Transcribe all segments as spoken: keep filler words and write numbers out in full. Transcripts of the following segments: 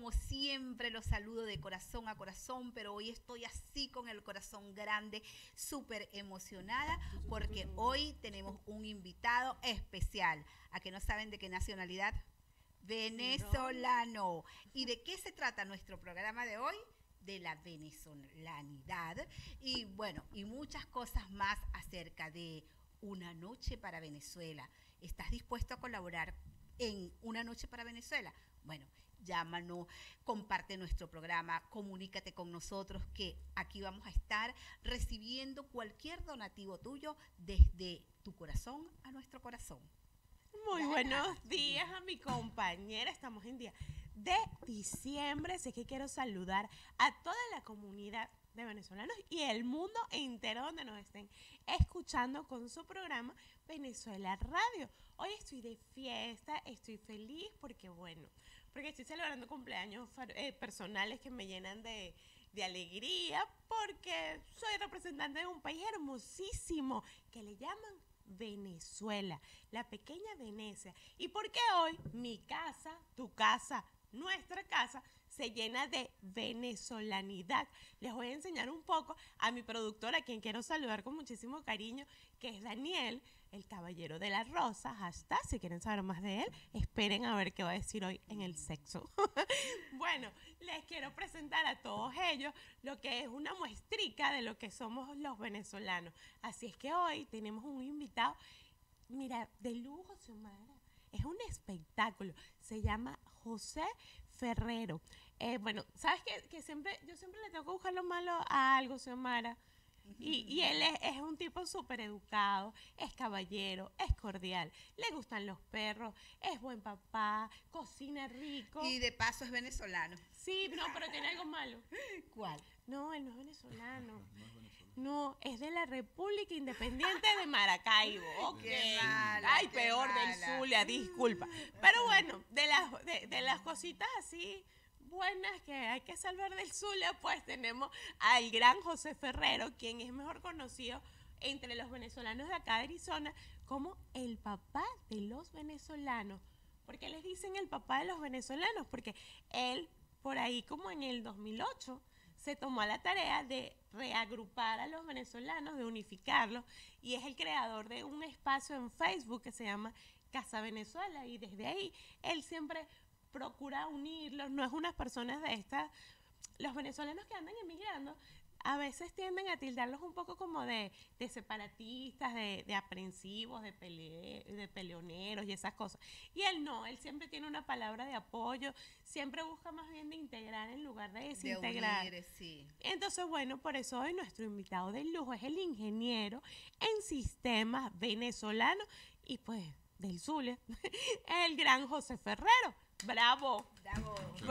como siempre los saludo de corazón a corazón, pero hoy estoy así con el corazón grande, súper emocionada, porque hoy tenemos un invitado especial. ¿A que no saben de qué nacionalidad? Venezolano. ¿Y de qué se trata nuestro programa de hoy? De la venezolanidad y bueno, y muchas cosas más acerca de Una Noche para Venezuela. ¿Estás dispuesto a colaborar en Una Noche para Venezuela? Bueno, llámanos, comparte nuestro programa, comunícate con nosotros, que aquí vamos a estar recibiendo cualquier donativo tuyo desde tu corazón a nuestro corazón. Muy buenos días a mi compañera. Estamos en día de diciembre, así que quiero saludar a toda la comunidad de venezolanos y el mundo entero donde nos estén escuchando con su programa Venezuela Radio. Hoy estoy de fiesta, estoy feliz porque bueno, porque estoy celebrando cumpleaños eh, personales que me llenan de, de alegría, porque soy representante de un país hermosísimo que le llaman Venezuela, la pequeña Venecia. ¿Y por qué hoy mi casa, tu casa, nuestra casa se llena de venezolanidad? Les voy a enseñar un poco a mi productora, a quien quiero saludar con muchísimo cariño, que es Daniel, el caballero de la rosa. Hashtag, si quieren saber más de él, esperen a ver qué va a decir hoy en el sexo. Bueno, les quiero presentar a todos ellos lo que es una muestrica de lo que somos los venezolanos. Así es que hoy tenemos un invitado, mira, de lujo, Xiomara. Es un espectáculo. Se llama José Ferrero. Eh, bueno, ¿sabes qué? Que siempre, yo siempre le tengo que buscar lo malo a algo, Xiomara. Y, y él es, es un tipo súper educado, es caballero, es cordial, le gustan los perros, es buen papá, cocina rico. Y de paso es venezolano. Sí, no, pero tiene algo malo. ¿Cuál? No, él no es venezolano. No es venezolano. No, es de la República Independiente de Maracaibo. Okay. Qué mala, Ay, qué peor mala. del Zulia, disculpa. Pero bueno, de las, de, de las cositas así buenas que hay que salvar del Zulia, pues tenemos al gran José Ferrero, quien es mejor conocido entre los venezolanos de acá de Arizona como el papá de los venezolanos. ¿Por qué les dicen el papá de los venezolanos? Porque él, por ahí como en el dos mil ocho, se tomó la tarea de reagrupar a los venezolanos, de unificarlos, y es el creador de un espacio en Facebook que se llama Casa Venezuela, y desde ahí él siempre procura unirlos. No es unas personas de estas, los venezolanos que andan emigrando a veces tienden a tildarlos un poco como de, de separatistas, de, de aprensivos, de, pele, de peleoneros y esas cosas. Y él no, él siempre tiene una palabra de apoyo, siempre busca más bien de integrar en lugar de desintegrar. De unir, sí. Entonces, bueno, por eso hoy nuestro invitado de lujo es el ingeniero en sistemas venezolano y pues del Zulia, el gran José Ferrero. ¡Bravo! ¡Bravo! Muchas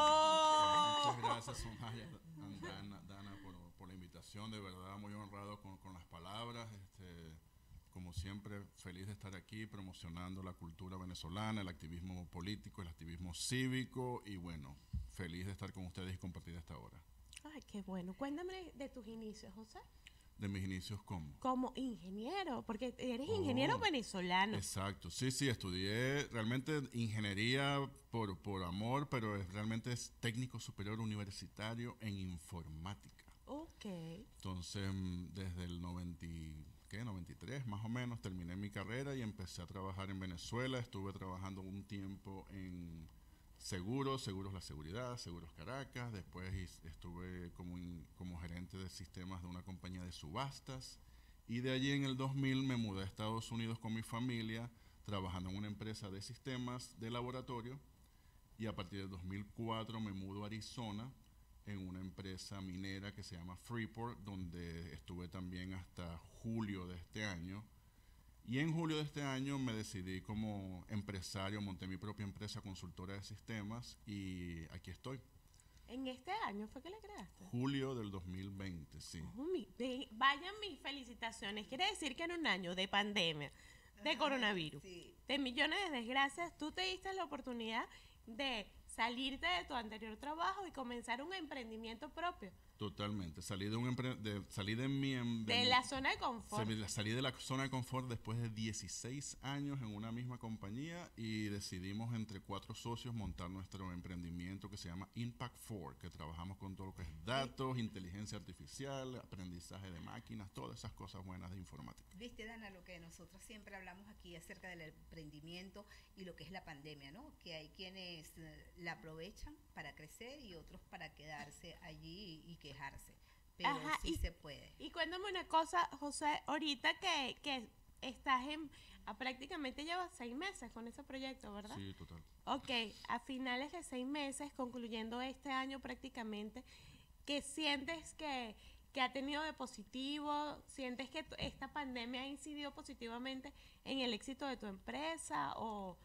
¡Bravo! Muchas gracias, Somaya, Dana, Dana por, por la invitación. De verdad, muy honrado con, con las palabras. Este, como siempre, feliz de estar aquí promocionando la cultura venezolana, el activismo político, el activismo cívico. Y bueno, feliz de estar con ustedes y compartir esta hora. Ay, qué bueno. Cuéntame de tus inicios, José. De mis inicios, ¿cómo? Como ingeniero, porque eres ingeniero oh, venezolano. Exacto, sí, sí, estudié realmente ingeniería por, por amor, pero es, realmente es técnico superior universitario en informática. Ok. Entonces, desde el noventa, ¿qué? noventa y tres más o menos, terminé mi carrera y empecé a trabajar en Venezuela. Estuve trabajando un tiempo en Seguros, Seguros La Seguridad, Seguros Caracas. Después estuve como, in, como gerente de sistemas de una compañía de subastas. Y de allí en el dos mil me mudé a Estados Unidos con mi familia, trabajando en una empresa de sistemas de laboratorio. Y a partir del dos mil cuatro me mudo a Arizona en una empresa minera que se llama Freeport, donde estuve también hasta julio de este año. Y en julio de este año me decidí como empresario, monté mi propia empresa consultora de sistemas y aquí estoy. ¿En este año fue que le creaste? Julio del dos mil veinte, sí. Oh, mi, de, vayan mis felicitaciones. Quiere decir que en un año de pandemia, de coronavirus, Sí. de millones de desgracias, tú te diste la oportunidad de salirte de tu anterior trabajo y comenzar un emprendimiento propio. Totalmente. Salí de un empre- de, salí de mi... em- De mi- la zona de confort. salí, salí de la zona de confort después de dieciséis años en una misma compañía y decidimos entre cuatro socios montar nuestro emprendimiento que se llama Impact cuatro, que trabajamos con todo lo que es datos, inteligencia artificial, aprendizaje de máquinas, todas esas cosas buenas de informática. Viste, Dana, lo que nosotros siempre hablamos aquí acerca del emprendimiento y lo que es la pandemia, ¿no? Que hay quienes eh, la aprovechan para crecer y otros para quedarse allí y, y quejarse. Pero Ajá, sí y- se puede. Y cuéntame una cosa, José, ahorita que, que estás en, a prácticamente llevas seis meses con ese proyecto, ¿verdad? Sí, total. Ok, a finales de seis meses, concluyendo este año prácticamente, ¿qué sientes que, que ha tenido de positivo? ¿Sientes que tu- esta pandemia ha incidido positivamente en el éxito de tu empresa? O,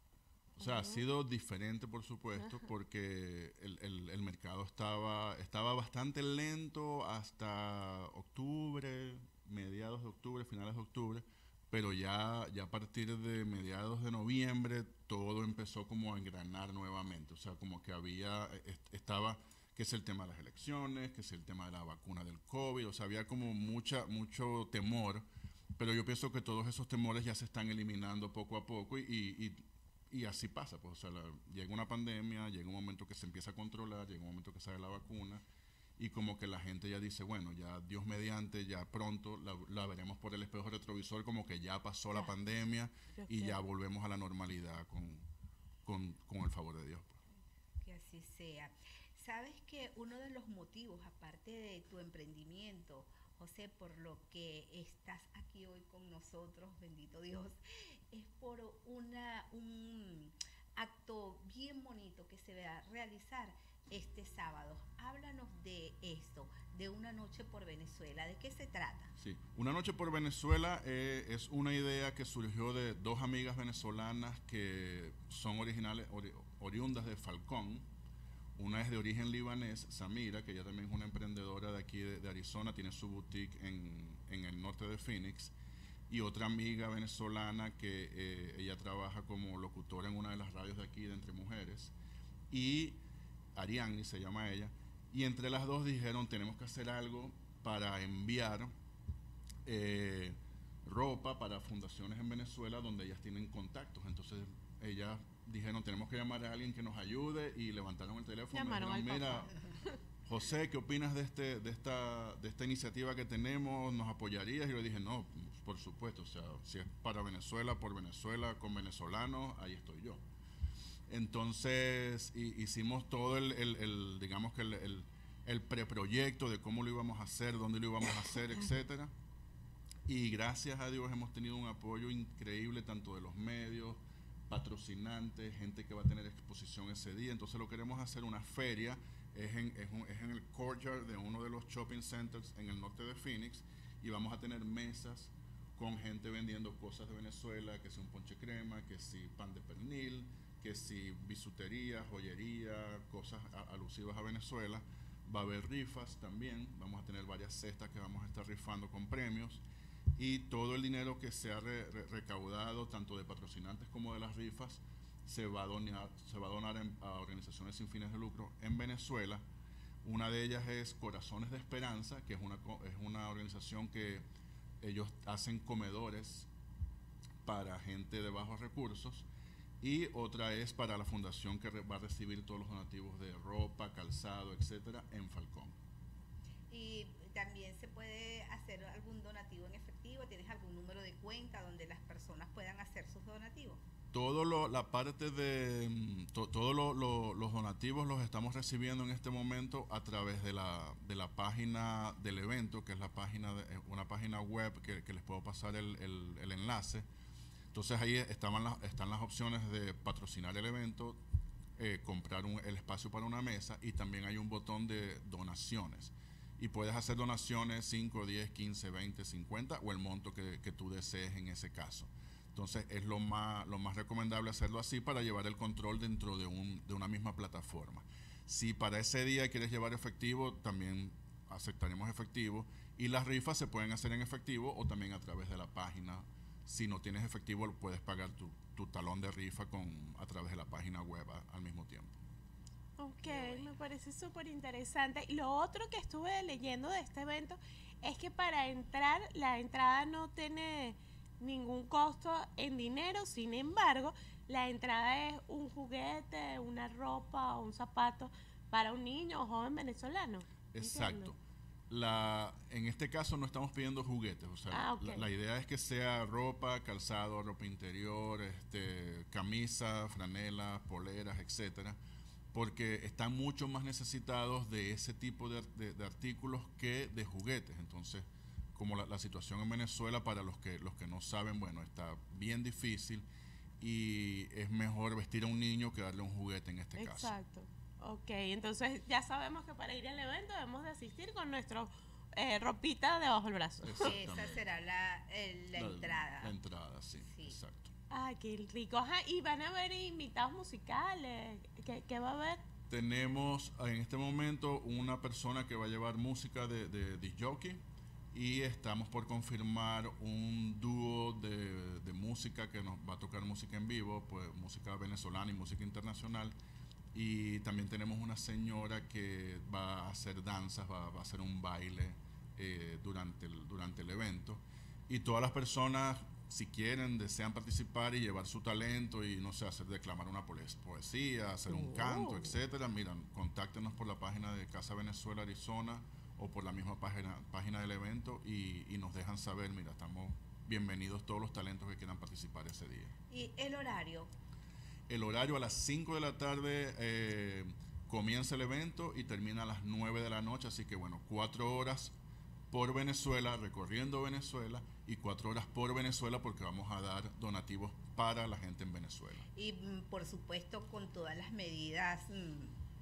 O sea, ha Ujú. sido diferente, por supuesto, porque el, el- el mercado estaba, estaba bastante lento hasta octubre, mediados de octubre, finales de octubre, pero ya, ya a partir de mediados de noviembre todo empezó como a engranar nuevamente. O sea, como que había, est- estaba, que es el tema de las elecciones, que es el tema de la vacuna del COVID, o sea, había como mucha, mucho temor, pero yo pienso que todos esos temores ya se están eliminando poco a poco y, y, y y así pasa, pues, o sea, la- llega una pandemia, llega un momento que se empieza a controlar, llega un momento que sale la vacuna y como que la gente ya dice, bueno, ya Dios mediante, ya pronto la, la veremos por el espejo retrovisor, como que ya pasó la Ya. pandemia Yo y sé. ya volvemos a la normalidad con, con, con el favor de Dios. pues. Que así sea. Sabes que uno de los motivos, aparte de tu emprendimiento, José, por lo que estás aquí hoy con nosotros, bendito Dios, es por una, un acto bien bonito que se va a realizar este sábado. Háblanos de esto, de Una Noche por Venezuela. ¿De qué se trata? Sí, Una Noche por Venezuela eh, es una idea que surgió de dos amigas venezolanas que son originales, ori- oriundas de Falcón. Una es de origen libanés, Samira, que ella también es una emprendedora de aquí de, de Arizona, tiene su boutique en, en el norte de Phoenix. Y otra amiga venezolana que eh, ella trabaja como locutora en una de las radios de aquí de Entre Mujeres. Y Ariani se llama ella. Y entre las dos dijeron, tenemos que hacer algo para enviar eh, ropa para fundaciones en Venezuela donde ellas tienen contactos. Entonces ellas dijeron, tenemos que llamar a alguien que nos ayude y levantaron el teléfono. Me Llamaron dijeron, al mira, papá. José, ¿qué opinas de este, de esta, de esta iniciativa que tenemos? ¿Nos apoyarías? Y yo le dije, no, por supuesto, o sea, si es para Venezuela, por Venezuela, con venezolanos, ahí estoy yo. Entonces hi- hicimos todo el, el- el, digamos que el, el, el preproyecto de cómo lo íbamos a hacer, dónde lo íbamos a hacer, etcétera. Y gracias a Dios hemos tenido un apoyo increíble tanto de los medios, patrocinantes, gente que va a tener exposición ese día. Entonces lo queremos hacer una feria, es en, es un- es en el courtyard de uno de los shopping centers en el norte de Phoenix y vamos a tener mesas con gente vendiendo cosas de Venezuela, que si un ponche crema, que si pan de pernil, que si bisutería, joyería, cosas a- alusivas a Venezuela. Va a haber rifas también, vamos a tener varias cestas que vamos a estar rifando con premios y todo el dinero que se ha re- re- recaudado, tanto de patrocinantes como de las rifas, se va a donar, se va a, donar en- a organizaciones sin fines de lucro en Venezuela. Una de ellas es Corazones de Esperanza, que es una, co- es una organización que ellos hacen comedores para gente de bajos recursos. Y otra es para la fundación que re- va a recibir todos los donativos de ropa, calzado, etcétera, en Falcón. Y también se puede hacer algún donativo en efectivo. ¿Tienes algún número de cuenta donde las personas puedan hacer sus donativos? Todo lo, la parte de mm, to- todos lo- lo- los donativos los estamos recibiendo en este momento a través de la, de la página del evento, que es la página de, eh, una página web que, que les puedo pasar el, el- el enlace. Entonces ahí estaban las, están las opciones de patrocinar el evento, eh, comprar un- el espacio para una mesa y también hay un botón de donaciones. Y puedes hacer donaciones cinco, diez, quince, veinte, cincuenta o el monto que, que tú desees en ese caso. Entonces es lo más, lo más recomendable hacerlo así para llevar el control dentro de, un, de una misma plataforma. Si para ese día quieres llevar efectivo, también aceptaremos efectivo. Y las rifas se pueden hacer en efectivo o también a través de la página. Si no tienes efectivo, puedes pagar tu, tu talón de rifa con, a través de la página web a- al mismo tiempo. Ok, Bueno. me parece súper interesante. Y lo otro que estuve leyendo de este evento es que para entrar, la entrada no tiene ningún costo en dinero, sin embargo, la entrada es un juguete, una ropa o un zapato para un niño o joven venezolano. Exacto. Entiendo. La, en este caso no estamos pidiendo juguetes, o sea, Ah, ok. la, la idea es que sea ropa, calzado, ropa interior, este, camisa, franelas, poleras, etcétera, porque están mucho más necesitados de ese tipo de, de- de artículos que de juguetes. Entonces, como la, la situación en Venezuela, para los que, los que no saben, bueno, está bien difícil y es mejor vestir a un niño que darle un juguete en este caso. Exacto. Ok, entonces ya sabemos que para ir al evento debemos de asistir con nuestro eh, ropita debajo del brazo. Esa Exactamente. será la, el- la entrada. La entrada, sí, Sí. exacto. Ay, qué rico. Ajá, y van a haber invitados musicales. ¿Qué, qué va a haber? Tenemos en este momento una persona que va a llevar música de, de disc jockey y estamos por confirmar un dúo de, de música que nos va a tocar música en vivo, pues música venezolana y música internacional. Y también tenemos una señora que va a hacer danzas, va, va a hacer un baile eh, durante, el, durante el evento. Y todas las personas, si quieren, desean participar y llevar su talento y, no sé, hacer declamar una poes- poesía, hacer un Oh. canto, etcétera, miran, contáctenos por la página de Casa Venezuela Arizona o por la misma página, página del evento y, y nos dejan saber, mira, estamos bienvenidos todos los talentos que quieran participar ese día. Y el horario. El horario a las cinco de la tarde eh, comienza el evento y termina a las nueve de la noche, así que bueno, cuatro horas por Venezuela, recorriendo Venezuela, y cuatro horas por Venezuela porque vamos a dar donativos para la gente en Venezuela. Y mm, por supuesto con todas las medidas mm,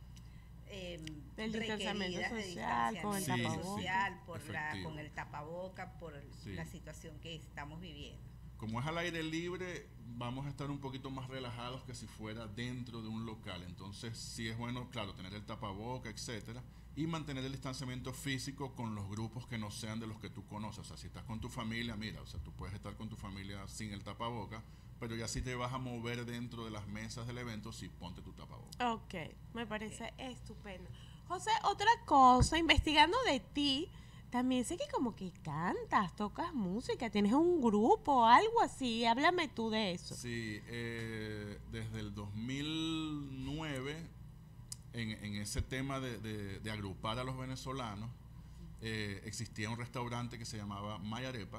em, Del distanciamiento requeridas de social, con el distanciamiento tapaboca. social, por la, Efectivo. con el tapaboca, por el- Sí. la situación que estamos viviendo. Como es al aire libre, vamos a estar un poquito más relajados que si fuera dentro de un local. Entonces, sí es bueno, claro, tener el tapaboca, etcétera, y mantener el distanciamiento físico con los grupos que no sean de los que tú conoces. O sea, si estás con tu familia, mira, o sea, tú puedes estar con tu familia sin el tapaboca, pero ya si te vas a mover dentro de las mesas del evento, sí ponte tu tapaboca. Ok, me parece estupendo. José, otra cosa, investigando de ti, también sé que como que cantas, tocas música, tienes un grupo, algo así. Háblame tú de eso. Sí, eh, desde el dos mil nueve, en, en ese tema de, de- de agrupar a los venezolanos, eh, existía un restaurante que se llamaba Mayarepa,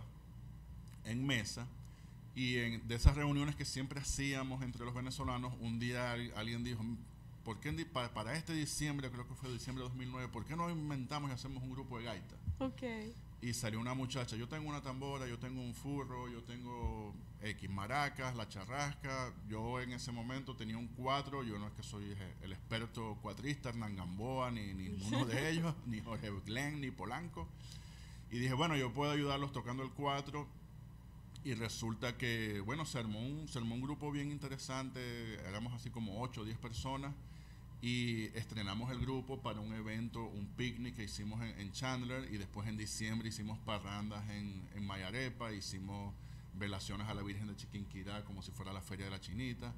en Mesa, y en, de esas reuniones que siempre hacíamos entre los venezolanos, un día al- alguien dijo, ¿por qué en di- pa- para este diciembre, creo que fue diciembre de dos mil nueve, ¿por qué no inventamos y hacemos un grupo de gaita? Ok. Y salió una muchacha, yo tengo una tambora, yo tengo un furro, yo tengo X maracas, la charrasca. Yo en ese momento tenía un cuatro, yo no es que soy eh, el experto cuatrista, Hernán Gamboa, ni, ni ninguno de ellos, ni Jorge Glenn, ni Polanco. Y dije, bueno, yo puedo ayudarlos tocando el cuatro. Y resulta que, bueno, se armó un, se armó un grupo bien interesante, éramos así como ocho o diez personas. Y estrenamos el grupo para un evento, un picnic que hicimos en, en Chandler, y después en diciembre hicimos parrandas en, en Mayarepa, hicimos velaciones a la Virgen de Chiquinquirá como si fuera la Feria de la Chinita.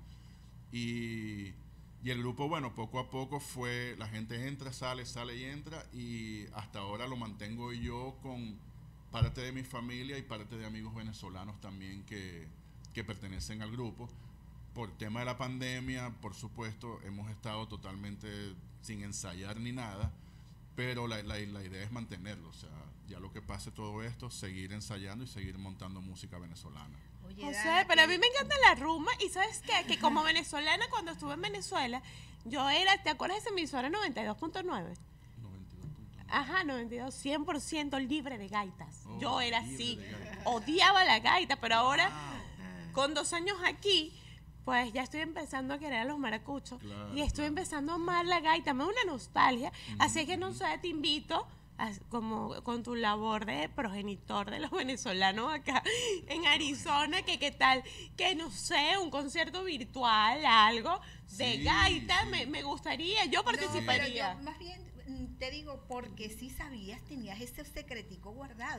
Y, y el grupo, bueno, poco a poco fue, la gente entra, sale, sale y entra, y hasta ahora lo mantengo yo con parte de mi familia y parte de amigos venezolanos también que, que pertenecen al grupo. Por tema de la pandemia, por supuesto, hemos estado totalmente sin ensayar ni nada, pero la, la, la idea es mantenerlo. O sea, ya lo que pase todo esto, seguir ensayando y seguir montando música venezolana. Oye, José, Dana, pero a que- mí me encanta la rumba y ¿sabes qué? Que como venezolana cuando estuve en Venezuela, yo era, ¿te acuerdas de esa emisora noventa y dos punto nueve? noventa y dos punto nueve. Ajá, noventa y dos, cien por ciento libre de gaitas. Oh, yo era libre así, de gaitas. odiaba la gaita, pero ahora Wow. con dos años aquí, pues ya estoy empezando a querer a los maracuchos Claro, y estoy claro. empezando a amar la gaita, me da una nostalgia, así que no sé, te invito a- como con tu labor de progenitor de los venezolanos acá en Arizona, que qué tal, que no sé, un concierto virtual, algo de Sí, gaita, sí. Me, me gustaría, yo No, pero participaría. yo más bien mm, te digo, porque sí sabías, tenías ese secretico guardado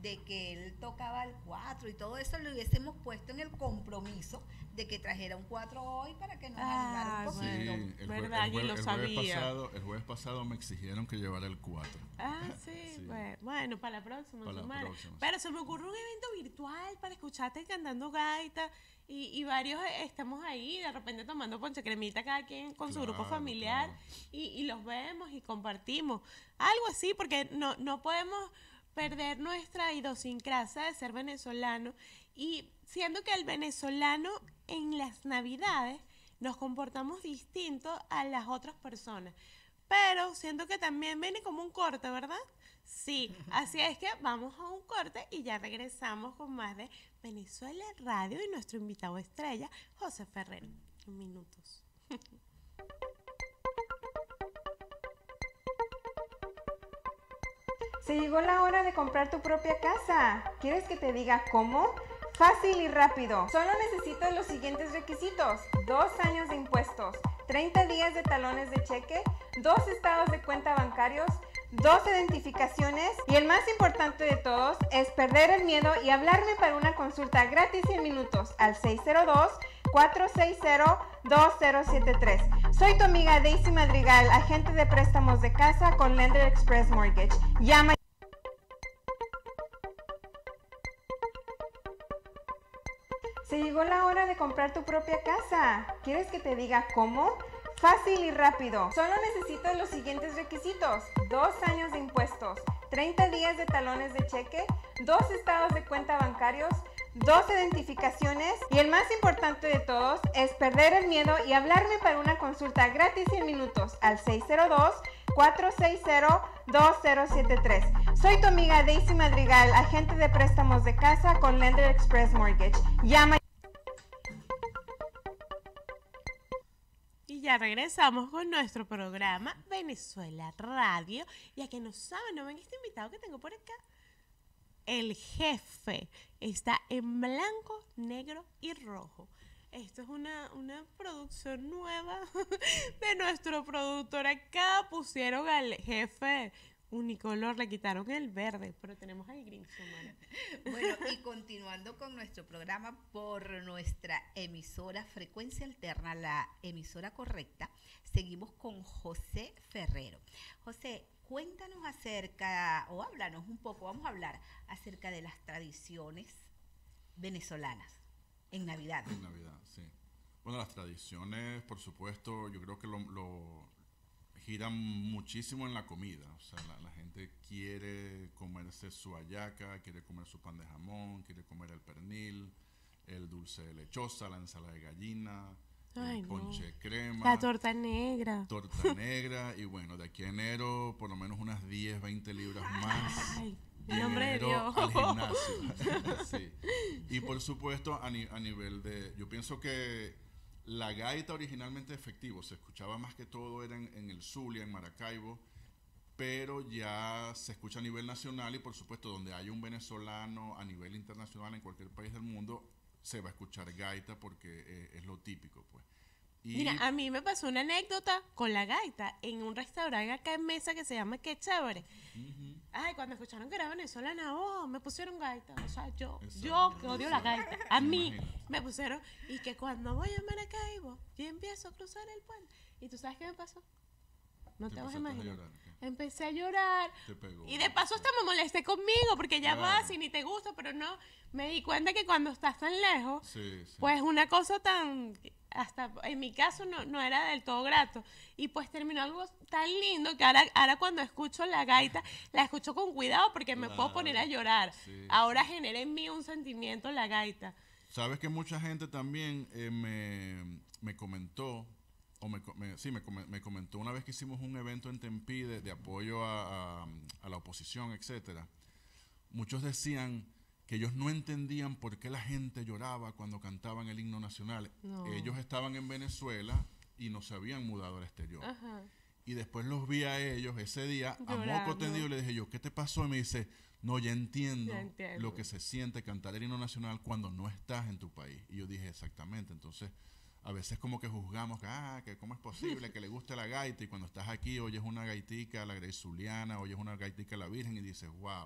de que él tocaba el cuatro y todo eso, lo hubiésemos puesto en el compromiso de que trajera un cuatro hoy para que nos Ah, animara un Sí, poquito. bueno. el, jue- ¿Verdad? el Yo jue- lo el jueves sabía. pasado, el jueves pasado me exigieron que llevara el cuatro. Ah, sí, Sí. Pues, bueno, para la próxima Para la semana. próxima, sí. Pero se me ocurre un evento virtual para escucharte cantando gaita y, y varios eh, estamos ahí, de repente tomando ponche cremita cada quien con su grupo Claro, familiar claro. y, y los vemos y compartimos. Algo así, porque no, no podemos perder nuestra idiosincrasia de ser venezolano y siendo que el venezolano en las navidades nos comportamos distinto a las otras personas. Pero siento que también viene como un corte, ¿verdad? Sí, así es que vamos a un corte y ya regresamos con más de Venezuela Radio y nuestro invitado estrella, José Ferrero. En minutos. Se llegó la hora de comprar tu propia casa. ¿Quieres que te diga cómo? Fácil y rápido. Solo necesitas los siguientes requisitos. Dos años de impuestos, treinta días de talones de cheque, dos estados de cuenta bancarios, dos identificaciones y el más importante de todos es perder el miedo y hablarme para una consulta gratis en minutos al seis cero dos, cuatro seis cero, dos cero siete tres. Soy tu amiga Daisy Madrigal, agente de préstamos de casa con Lender Express Mortgage. Llama. Se llegó la hora de comprar tu propia casa. ¿Quieres que te diga cómo? Fácil y rápido. Solo necesitas los siguientes requisitos. Dos años de impuestos, treinta días de talones de cheque, dos estados de cuenta bancarios, dos identificaciones y el más importante de todos es perder el miedo y hablarme para una consulta gratis en minutos al seis cero dos, cuatro seis cero, dos cero siete tres. Soy tu amiga Daisy Madrigal, agente de préstamos de casa con Lender Express Mortgage. Llama. Y ya regresamos con nuestro programa Venezuela Radio. Y a que no saben, no ven este invitado que tengo por acá. El jefe está en blanco, negro y rojo. Esto es una, una producción nueva de nuestro productor acá. Pusieron al jefe unicolor, le quitaron el verde, pero tenemos al Grinch, humano. Bueno, y continuando con nuestro programa por nuestra emisora Frecuencia Alterna, la emisora correcta, seguimos con José Ferrero. José, cuéntanos acerca, o háblanos un poco, vamos a hablar acerca de las tradiciones venezolanas en Navidad. En Navidad, sí. Bueno, las tradiciones, por supuesto, yo creo que lo, lo giran muchísimo en la comida. O sea, la, la gente quiere comerse su hallaca, quiere comer su pan de jamón, quiere comer el pernil, el dulce de lechosa, la ensalada de gallina, Ay, el no. ponche de crema, La torta negra. torta negra, y bueno, de aquí a enero, por lo menos unas diez, veinte libras más. Ay, de en nombre de enero Dios. al gimnasio. Sí. Y por supuesto, a, ni- a nivel de. Yo pienso que la gaita originalmente efectivo se escuchaba más que todo era en, en el Zulia, en Maracaibo, pero ya se escucha a nivel nacional y por supuesto donde hay un venezolano a nivel internacional en cualquier país del mundo se va a escuchar gaita porque eh, es lo típico, pues. Y Mira, a mí me pasó una anécdota con la gaita en un restaurante acá en Mesa que se llama Qué Chévere. Ujú. Ay, cuando escucharon que era venezolana, oh, me pusieron gaita. O sea, yo, Exacto, yo que odio la exacto. gaita. A mí Imagínate. me pusieron. Y que cuando voy a Maracaibo, yo empiezo a cruzar el puente. ¿Y tú sabes qué me pasó? No te, vas a empezaste imaginar. llorar, ¿qué? Empecé a llorar. Te pegó. Y de paso hasta me molesté conmigo porque ya Claro. vas y ni te gusta, pero no. Me di cuenta que cuando estás tan lejos, Sí, sí. pues una cosa tan, hasta en mi caso no, no era del todo grato. Y pues terminó algo tan lindo que ahora, ahora cuando escucho la gaita, la escucho con cuidado porque me puedo poner a Claro. llorar. Sí, Ahora sí. genera en mí un sentimiento la gaita. Sabes que mucha gente también eh, me, me comentó, o me, co- me- sí, me, come- me comentó una vez que hicimos un evento en Tempi de, de apoyo a, a- a la oposición, etcétera. Muchos decían que ellos no entendían por qué la gente lloraba cuando cantaban el himno nacional. No. Ellos estaban en Venezuela y no se habían mudado al exterior. Ajá. Y después los vi a ellos ese día, a moco Llorando. tendido, y le dije yo, ¿qué te pasó? Y me dice, no, ya entiendo, Ya entiendo. lo que se siente cantar el himno nacional cuando no estás en tu país. Y yo dije, exactamente. Entonces, a veces como que juzgamos, que, ah, que cómo es posible que le guste la gaita, y cuando estás aquí oyes una gaitica, la Grey Zuliana, oyes una gaitica, la Virgen, y dices, wow,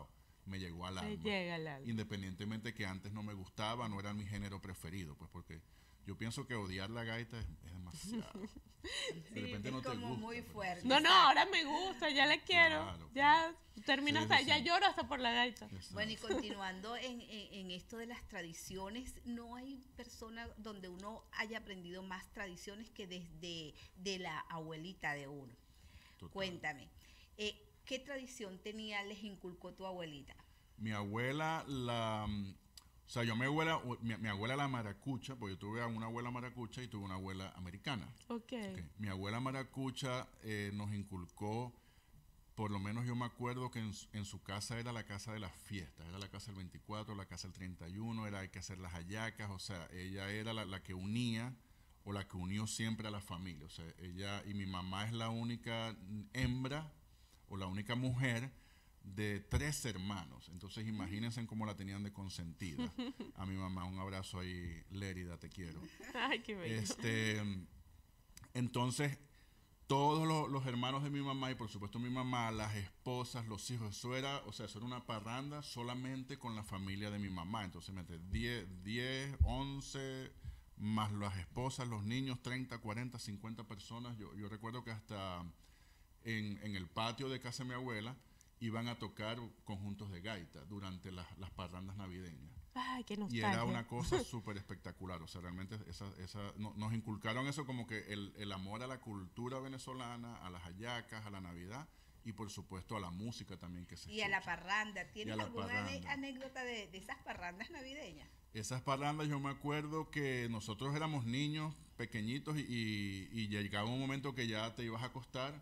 me llegó al alma. Me llega al alma. Independientemente que antes no me gustaba, no era mi género preferido, pues porque yo pienso que odiar la gaita es, es demasiado. Sí, De repente es no te como gusta, muy pues. fuerte. No, no, ahora me gusta, ya la quiero. Claro, Ya termino Sí, hasta, sí, ya sí. lloro hasta por la gaita. Exacto. Bueno, y continuando en, en- en esto de las tradiciones, no hay persona donde uno haya aprendido más tradiciones que desde de la abuelita de uno. Total. Cuéntame, eh, ¿qué tradición tenía, les inculcó tu abuelita? Mi abuela, la, mm, o sea, yo mi abuela, mi, mi abuela la maracucha, porque yo tuve a una abuela maracucha y tuve una abuela americana. Ok. Ok. Mi abuela maracucha eh, nos inculcó, por lo menos yo me acuerdo que en, su- en su casa era la casa de las fiestas, era la casa del veinticuatro, la casa del treinta y uno, era hay que hacer las hallacas, o sea, ella era la, la que unía o la que unió siempre a la familia, o sea, ella y mi mamá es la única hembra o la única mujer de tres hermanos, entonces imagínense cómo la tenían de consentida. A mi mamá, un abrazo ahí, Lérida, te quiero. Ay, qué bello. Este, entonces, todos los, los hermanos de mi mamá y por supuesto mi mamá, las esposas, los hijos, eso era, o sea, eso era una parranda solamente con la familia de mi mamá. Entonces, diez, diez, once, más las esposas, los niños, treinta, cuarenta, cincuenta personas. Yo, yo recuerdo que hasta en, en el patio de casa de mi abuela iban a tocar conjuntos de gaita durante las, las parrandas navideñas. Ay, qué Y nostalgia. era una cosa súper espectacular, o sea, realmente esa, esa, no- nos inculcaron eso como que el, el amor a la cultura venezolana, a las hallacas, a la Navidad y por supuesto a la música también que se Y a la escucha. parranda, ¿tienes Y a la alguna ane- parranda. anécdota de, de esas parrandas navideñas? Esas parrandas yo me acuerdo que nosotros éramos niños pequeñitos y, y, y llegaba un momento que ya te ibas a acostar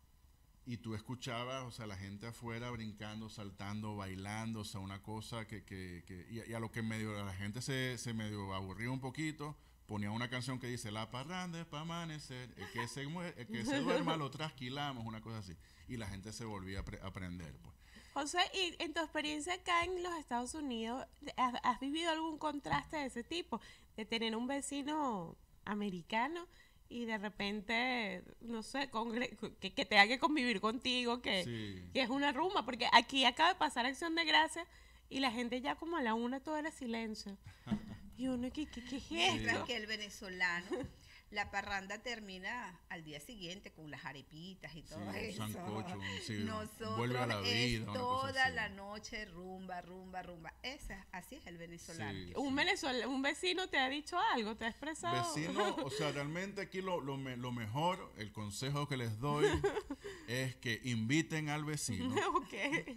y tú escuchabas, o sea, la gente afuera brincando, saltando, bailando, o sea, una cosa que, que, que y, a- y a lo que medio la gente se, se medio aburría un poquito, ponía una canción que dice, la parranda es para amanecer, el que se, mue- el que se duerma lo trasquilamos, una cosa así, y la gente se volvía a, pre- a aprender, pues. José, y en tu experiencia acá en los Estados Unidos, ¿has, has vivido algún contraste de ese tipo? De tener un vecino americano y de repente, no sé, congre- que, que tenga que convivir contigo, que, Sí. que es una rumba, porque aquí acaba de pasar Acción de Gracias y la gente ya como a la una todo era silencio. Y uno, ¿qué, qué, qué es Mientras esto? que el venezolano, la parranda termina al día siguiente con las arepitas y todo Sí, un eso. sancocho, un- sí, Nosotros vuelve a la es vida, una cosa toda así. la noche rumba, rumba, rumba. Esa, así es el venezolano. Sí, Un, sí. venezol- un vecino te ha dicho algo, te ha expresado. Vecino, o sea, realmente aquí lo, lo, me- lo mejor, el consejo que les doy es que inviten al vecino Ok.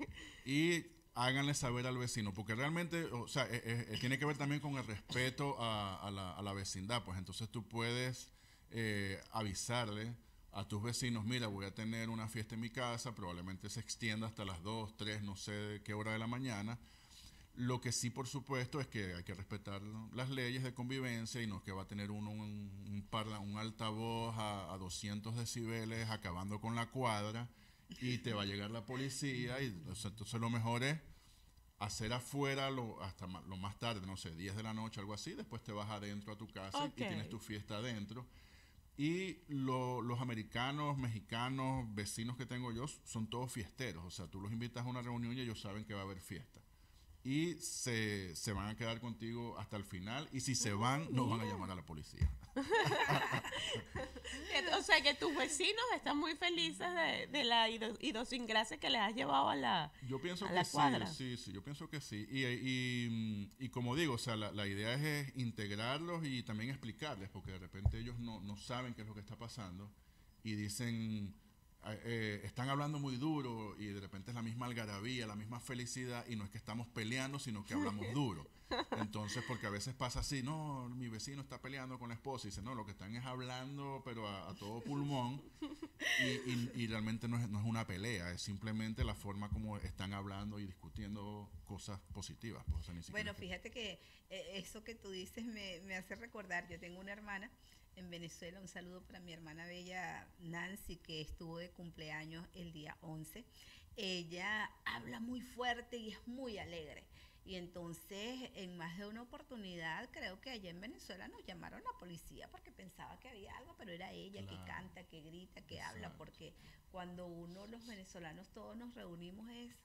y háganle saber al vecino, porque realmente, o sea, eh, eh, eh, tiene que ver también con el respeto a, a la, a la vecindad, pues entonces tú puedes eh, avisarle a tus vecinos, mira, voy a tener una fiesta en mi casa, probablemente se extienda hasta las dos, tres, no sé qué hora de la mañana. Lo que sí, por supuesto, es que hay que respetar las leyes de convivencia y no es que va a tener uno un, un, parla- un altavoz a, a doscientos decibeles acabando con la cuadra y te va a llegar la policía. Y, o sea, entonces lo mejor es hacer afuera lo, hasta ma- lo más tarde, no sé, diez de la noche, algo así. Después te vas adentro a tu casa Ok. y tienes tu fiesta adentro. Y lo- los americanos, mexicanos, vecinos que tengo yo son todos fiesteros. O sea, tú los invitas a una reunión y ellos saben que va a haber fiesta. Y se, se van a quedar contigo hasta el final. Y si se van, no van a llamar a la policía. O sea que tus vecinos están muy felices de, de la ido- idiosincrasia que les has llevado a la... Yo pienso a que la sí, cuadra. sí, sí, yo pienso que sí. Y, y, y como digo, o sea, la, la idea es, es integrarlos y también explicarles, porque de repente ellos no, no saben qué es lo que está pasando y dicen, eh, eh, están hablando muy duro y de repente es la misma algarabía, la misma felicidad y no es que estamos peleando, sino que hablamos duro. Entonces, porque a veces pasa así, no, mi vecino está peleando con la esposa y dice, no, lo que están es hablando, pero a, a todo pulmón y, y- y realmente no es, no es una pelea, es simplemente la forma como están hablando y discutiendo cosas positivas. Pues, o sea, ni siquiera Bueno, es que- fíjate que eh, eso que tú dices me, me hace recordar, yo tengo una hermana en Venezuela, un saludo para mi hermana bella Nancy, que estuvo de cumpleaños el día once. Ella habla muy fuerte y es muy alegre. Y entonces, en más de una oportunidad, creo que allá en Venezuela nos llamaron a la policía porque pensaba que había algo, pero era ella que Claro. canta, que grita, que habla, Exacto. porque cuando uno, los venezolanos, todos nos reunimos es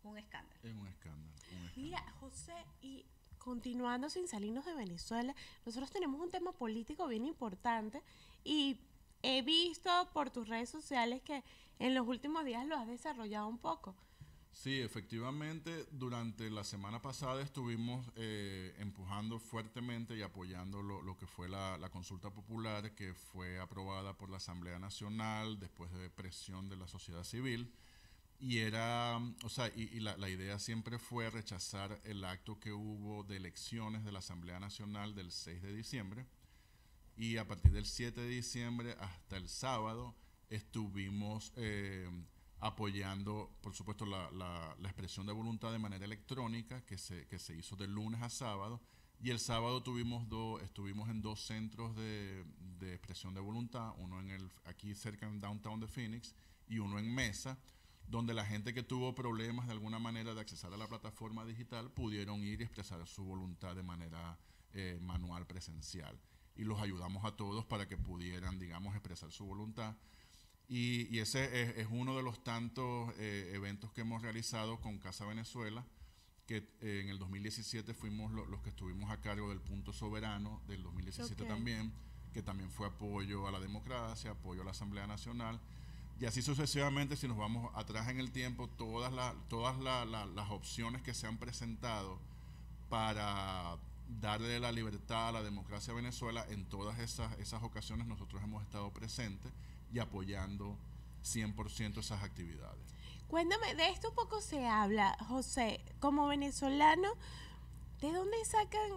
Un escándalo. Es un escándalo. Un escándalo. Mira, José, y continuando sin salirnos de Venezuela, nosotros tenemos un tema político bien importante y he visto por tus redes sociales que en los últimos días lo has desarrollado un poco. Sí, efectivamente, durante la semana pasada estuvimos eh, empujando fuertemente y apoyando lo, lo que fue la, la consulta popular que fue aprobada por la Asamblea Nacional después de presión de la sociedad civil. Y era, o sea, y, y la, la idea siempre fue rechazar el acto que hubo de elecciones de la Asamblea Nacional del seis de diciembre. Y a partir del siete de diciembre hasta el sábado estuvimos eh, apoyando, por supuesto, la, la, la expresión de voluntad de manera electrónica que se, que se hizo de lunes a sábado. Y el sábado tuvimos dos, estuvimos en dos centros de, de expresión de voluntad, uno en el, aquí cerca en downtown de Phoenix y uno en Mesa, donde la gente que tuvo problemas de alguna manera de accesar a la plataforma digital pudieron ir y expresar su voluntad de manera eh, manual, presencial. Y los ayudamos a todos para que pudieran, digamos, expresar su voluntad. Y, y ese es, es uno de los tantos eh, eventos que hemos realizado con Casa Venezuela, que eh, en el dos mil diecisiete fuimos lo, los que estuvimos a cargo del punto soberano del dos mil diecisiete okay. también, que también fue apoyo a la democracia, apoyo a la Asamblea Nacional. Y así sucesivamente, si nos vamos atrás en el tiempo, todas, la, todas la, la, las opciones que se han presentado para darle la libertad a la democracia a Venezuela, en todas esas, esas ocasiones nosotros hemos estado presentes y apoyando cien por ciento esas actividades. Cuéntame, de esto poco se habla, José, como venezolano, ¿de dónde sacan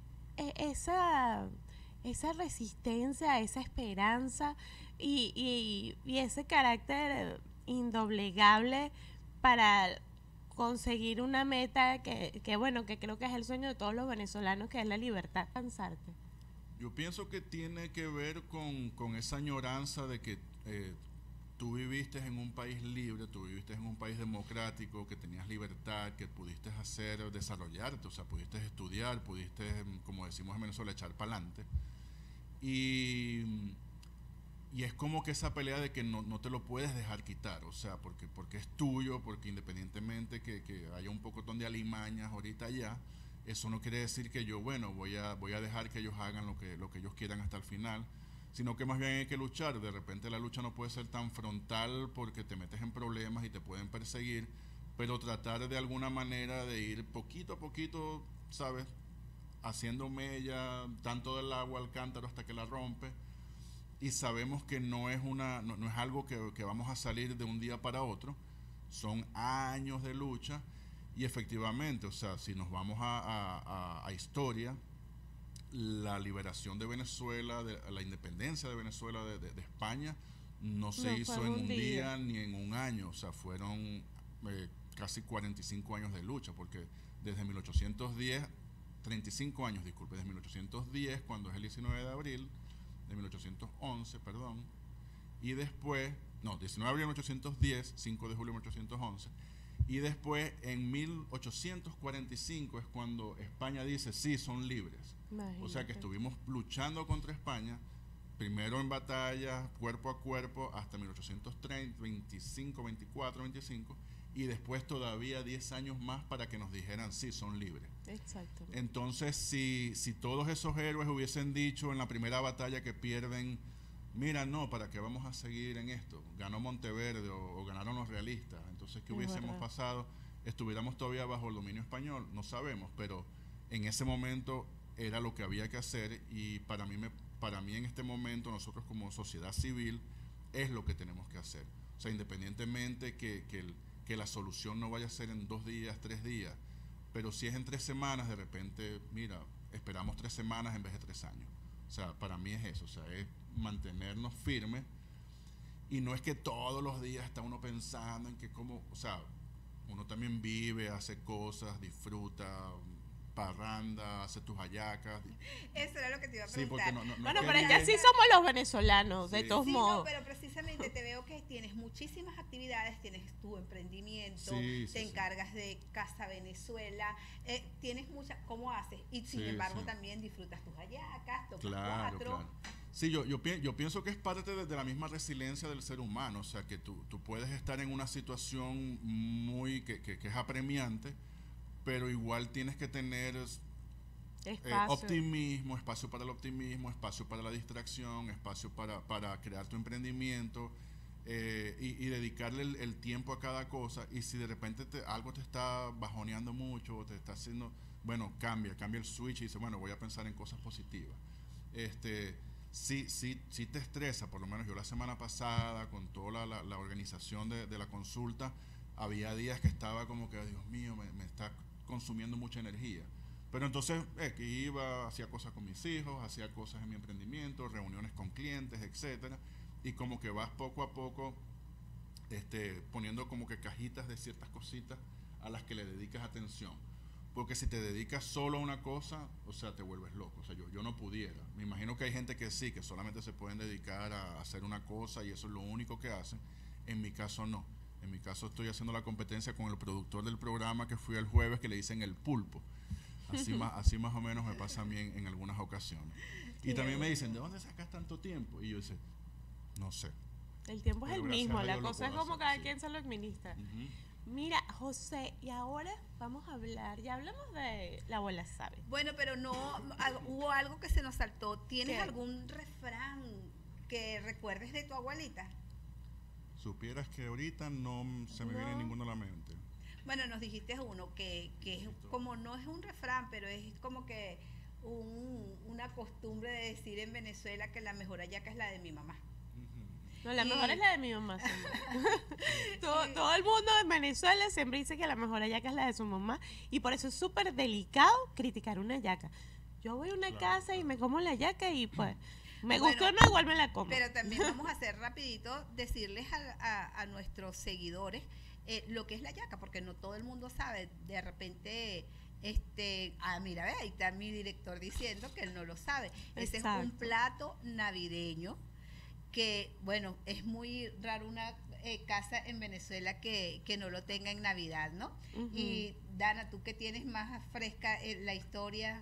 esa, esa resistencia, esa esperanza y, y, y ese carácter indoblegable para conseguir una meta que, que, bueno, que creo que es el sueño de todos los venezolanos, que es la libertad? Cansarte. Yo pienso que tiene que ver con, con esa añoranza de que eh, tú viviste en un país libre, tú viviste en un país democrático, que tenías libertad, que pudiste hacer, desarrollarte, o sea, pudiste estudiar, pudiste, como decimos en Venezuela, echar para adelante. Y, y es como que esa pelea de que no, no te lo puedes dejar quitar, o sea, porque, porque es tuyo, porque independientemente que, que haya un pocotón de alimañas ahorita allá, eso no quiere decir que yo, bueno, voy a, voy a dejar que ellos hagan lo que, lo que ellos quieran hasta el final, sino que más bien hay que luchar. De repente la lucha no puede ser tan frontal porque te metes en problemas y te pueden perseguir, pero tratar de alguna manera de ir poquito a poquito, ¿sabes?, haciendo mella, tanto del agua al cántaro hasta que la rompe, y sabemos que no es, una, no, no es algo que, que vamos a salir de un día para otro, son años de lucha. Y efectivamente, o sea, si nos vamos a, a, a, a historia, la liberación de Venezuela, de, la independencia de Venezuela de, de, de España, no se no hizo en un día. día ni en un año, o sea, fueron eh, casi cuarenta y cinco años de lucha, porque desde mil ochocientos diez, treinta y cinco años, disculpe, desde mil ochocientos diez, cuando es el diecinueve de abril, de mil ochocientos once, perdón, y después, no, diecinueve de abril de mil ochocientos diez, cinco de julio de mil ochocientos once, y después en mil ochocientos cuarenta y cinco es cuando España dice, sí, son libres. Imagínate. O sea que estuvimos luchando contra España, primero en batallas, cuerpo a cuerpo, hasta mil ochocientos treinta, veinticinco, veinticuatro, veinticinco, y después todavía diez años más para que nos dijeran, sí, son libres. Exacto. Entonces, si, si todos esos héroes hubiesen dicho en la primera batalla que pierden, mira, no, ¿para qué vamos a seguir en esto? Ganó Monteverde o, o ganaron los realistas. Entonces, ¿qué hubiésemos verdad. pasado? ¿Estuviéramos todavía bajo el dominio español? No sabemos, pero en ese momento era lo que había que hacer, y para mí, me, para mí en este momento, nosotros como sociedad civil, es lo que tenemos que hacer. O sea, independientemente que, que, el, que la solución no vaya a ser en dos días, tres días, pero si es en tres semanas, de repente, mira, esperamos tres semanas en vez de tres años. O sea, para mí es eso, o sea, es mantenernos firmes, y no es que todos los días está uno pensando en que como, o sea, uno también vive, hace cosas, disfruta, parranda, hace tus hallacas. Eso era lo que te iba a preguntar. Sí, no, no, no bueno, es pero que ya sí somos los venezolanos, de sí. todos sí, modos. No, pero precisamente te veo que tienes muchísimas actividades, tienes tu emprendimiento, sí, sí, te sí. encargas de Casa Venezuela, eh, tienes muchas, ¿cómo haces? Y sin Sí, embargo sí. también disfrutas tus hallacas, tocas Claro, cuatro. claro. Sí, yo, yo, pi- yo pienso que es parte de, de la misma resiliencia del ser humano, o sea, que tú, tú puedes estar en una situación muy que, que, que es apremiante, pero igual tienes que tener eh, Espacio. optimismo, espacio para el optimismo, espacio para la distracción, espacio para, para crear tu emprendimiento eh, y, y dedicarle el, el tiempo a cada cosa. Y si de repente te- algo te está bajoneando mucho o te está haciendo, bueno, cambia, cambia el switch y dice, bueno, voy a pensar en cosas positivas. Este, sí, sí, sí te estresa, por lo menos yo la semana pasada con toda la, la, la organización de, de la consulta, había días que estaba como que, Dios mío, me, me está consumiendo mucha energía. Pero entonces eh, que iba, hacía cosas con mis hijos, hacía cosas en mi emprendimiento, reuniones con clientes, etcétera, y como que vas poco a poco este, poniendo como que cajitas de ciertas cositas a las que le dedicas atención. Porque si te dedicas solo a una cosa, o sea, te vuelves loco. O sea, yo, yo no pudiera. Me imagino que hay gente que sí, que solamente se pueden dedicar a hacer una cosa y eso es lo único que hacen. En mi caso no. En mi caso estoy haciendo la competencia con el productor del programa que fui el jueves, que le dicen el pulpo. Así más, así más o menos me pasa a mí en, en algunas ocasiones. Y también me dicen, ¿de dónde sacas tanto tiempo? Y yo dice, no sé. El tiempo es Pero el gracias mismo, a la Dios lo cosa es puedo como hacer, cada sí. quien se lo administra. Ujú. Mira, José, y ahora vamos a hablar, ya hablamos de la abuela sabe. Bueno, pero no, al- hubo algo que se nos saltó. ¿Tienes ¿Qué? algún refrán que recuerdes de tu abuelita? Supieras que ahorita no se me viene No. ninguno a la mente. Bueno, nos dijiste uno que, que es como, no es un refrán, pero es como que un- una costumbre de decir en Venezuela que la mejor hallaca es la de mi mamá. No, la Y- mejor es la de mi mamá. siempre. todo, todo el mundo en Venezuela siempre dice que la mejor hallaca es la de su mamá y por eso es súper delicado criticar una hallaca. Yo voy a una Claro, casa y claro. me como la hallaca y pues me Bueno, gustó o no, igual me la como. Pero también vamos a hacer rapidito, decirles a, a- a nuestros seguidores eh, lo que es la yaca, porque no todo el mundo sabe. De repente, este, ah, mira, ve, ahí está mi director diciendo que él no lo sabe. Ese es un Exacto. plato navideño que, bueno, es muy raro una eh, casa en Venezuela que, que no lo tenga en Navidad, ¿no? Ujú. Y Dana, tú que tienes más fresca eh, la historia.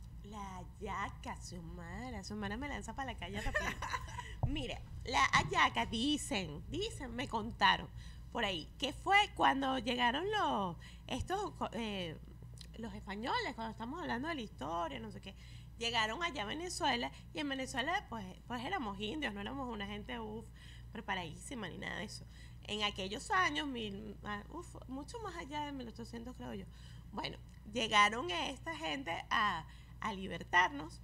La hallaca, Xiomara. Xiomara me lanza para la calle rápido. Mira, la hallaca, dicen, dicen, me contaron por ahí, que fue cuando llegaron los, estos, co- eh, los españoles, cuando estamos hablando de la historia, no sé qué, llegaron allá a Venezuela y en Venezuela pues, pues éramos indios, no éramos una gente, uff, preparadísima ni nada de eso. En aquellos años, mil, ah, uf, mucho más allá de mil ochocientos creo yo, bueno, llegaron esta gente a, a libertarnos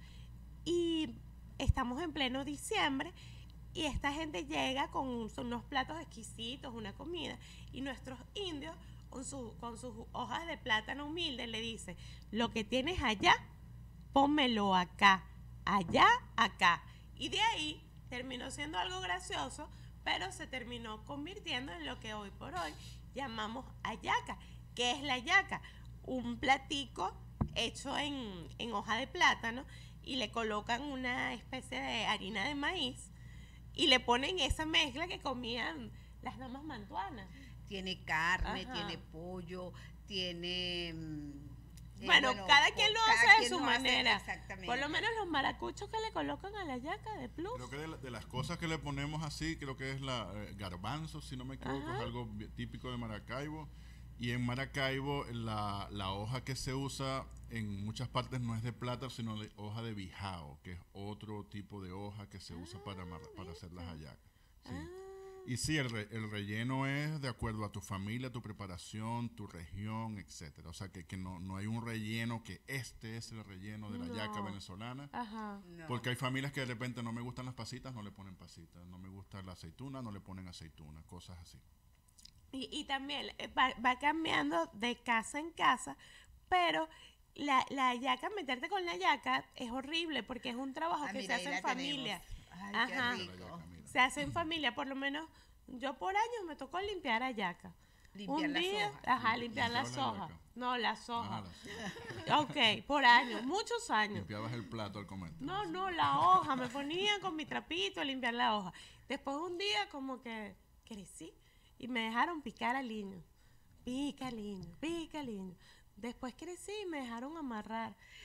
y estamos en pleno diciembre y esta gente llega con unos platos exquisitos, una comida, y nuestros indios con, su, con sus hojas de plátano humilde le dicen, lo que tienes allá, pónmelo acá, allá, acá. Y de ahí terminó siendo algo gracioso, pero se terminó convirtiendo en lo que hoy por hoy llamamos hallaca. ¿Qué es la hallaca? Un platico hecho en, en hoja de plátano y le colocan una especie de harina de maíz y le ponen esa mezcla que comían las damas mantuanas. Tiene carne, Ajá. tiene pollo, tiene... mm, eh, Bueno, cada po- quien lo cada hace de quien su lo hace manera. exactamente. Por lo menos los maracuchos que le colocan a la yaca de plus. Creo que de, la- de las cosas que le ponemos así, creo que es la eh, garbanzo, si no me equivoco, Ajá. es algo bi- típico de Maracaibo. Y en Maracaibo la, la hoja que se usa en muchas partes no es de plátano, sino de hoja de bijao, que es otro tipo de hoja que se usa para, amar- para hacer las hallacas. Sí. Ah, Y sí, el, re- el relleno es de acuerdo a tu familia, tu preparación, tu región, etcétera. O sea, que, que no, no hay un relleno que este es el relleno de la hallaca No. venezolana. ajá. No. Porque hay familias que de repente no me gustan las pasitas, no le ponen pasitas. No me gusta la aceituna, no le ponen aceituna. Cosas así. Y, y también eh, va, va cambiando de casa en casa, pero la, la yaca, meterte con la yaca es horrible porque es un trabajo Ah, que mira, se ahí hace en la tenemos. familia. Ay, Ajá. qué La rico. hallaca, mira. Se hace en familia, por lo menos yo por años me tocó limpiar hallaca. Limpiar un las día, hojas. ajá, limpiar Limpiabas las la hojas. yaca. No, las Ah, hojas. la- Ok, por años, muchos años. limpiabas el plato al comer. No, no, la hoja, me ponía con mi trapito a limpiar la hoja. Después un día como que crecí y me dejaron picar al niño. Pica al niño, pica al niño. Después crecí y me dejaron amarrar.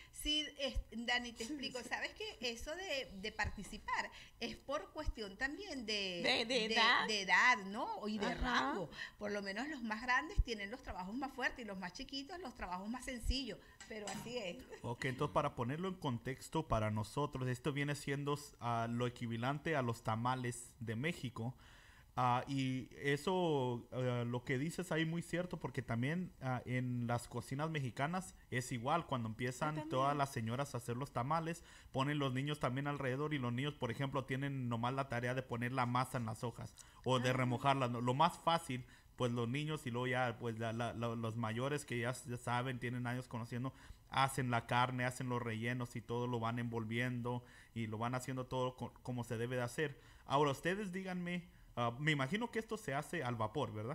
Sí, es, Dani, te explico. ¿Sabes qué? Eso de, de participar es por cuestión también de, de, de, de edad, de edad, ¿no? Y de Ajá. rango. Por lo menos los más grandes tienen los trabajos más fuertes y los más chiquitos los trabajos más sencillos. Pero así es. Ok, entonces para ponerlo en contexto para nosotros, esto viene siendo uh, lo equivalente a los tamales de México. Uh, y eso, uh, lo que dices ahí muy cierto, porque también uh, en las cocinas mexicanas es igual, cuando empiezan todas las señoras a hacer los tamales, ponen los niños también alrededor y los niños, por ejemplo, tienen nomás la tarea de poner la masa en las hojas o ah. de remojarla. Lo más fácil, pues los niños y luego ya pues la, la, la, los mayores que ya, ya saben, tienen años conociendo, hacen la carne, hacen los rellenos y todo lo van envolviendo y lo van haciendo todo co- como se debe de hacer. Ahora, ustedes díganme, Uh, me imagino que esto se hace al vapor, ¿verdad?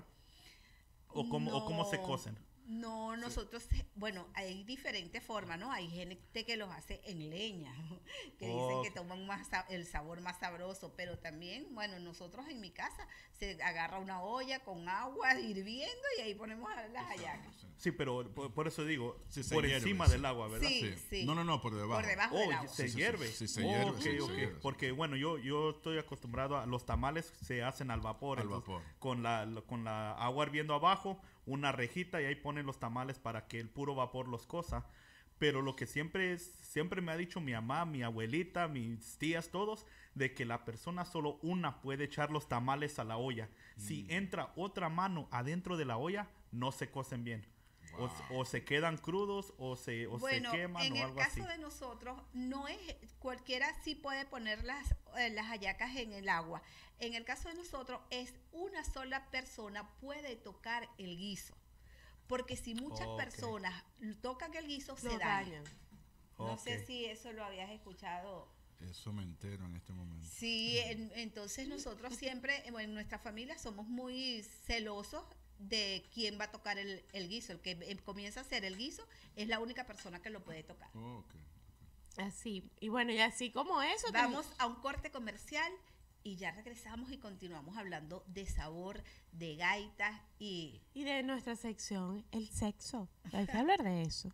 ¿O cómo, no, o cómo se cocen? No, nosotros, bueno, hay diferentes formas, ¿no? Hay gente que los hace en leña, que Oh. dicen que toman más sa- el sabor más sabroso, pero también, bueno, nosotros en mi casa se agarra una olla con agua hirviendo y ahí ponemos las hallacas. Sí, pero por, por eso digo, Sí, se por hierve, encima sí. del agua, ¿verdad? Sí, sí. No, no, no, por debajo. Por debajo Oh, del agua. se Sí, sí, hierve. sí, se Oh, hierve, ok, sí, se ok. hierve. Porque bueno, yo yo estoy acostumbrado a los tamales se hacen al vapor, Al entonces, vapor. con la lo- con la agua hirviendo abajo, una rejita y ahí ponen los tamales para que el puro vapor los cosa. Pero lo que siempre es, siempre me ha dicho mi mamá, mi abuelita, mis tías, todos, de que la persona solo una puede echar los tamales a la olla. Si Mm. entra otra mano adentro de la olla, no se cocen bien. O, o se quedan crudos o se, o Bueno, se queman en o el algo caso así. de nosotros, no es cualquiera sí puede poner las, eh, las hallacas en el agua. En el caso de nosotros, es una sola persona puede tocar el guiso. Porque si muchas Ok. personas tocan el guiso, se lo daña. dañan. No Ok. sé si eso lo habías escuchado. Eso me entero en este momento. Sí, en- entonces nosotros siempre, bueno, en nuestra familia somos muy celosos de quién va a tocar el, el guiso. El que eh, comienza a hacer el guiso es la única persona que lo puede tocar. Oh, ok. Así. Y bueno, y así como eso. Vamos a un corte comercial y ya regresamos y continuamos hablando de sabor, de gaitas y... Y de nuestra sección, el sexo. Hay que hablar de eso.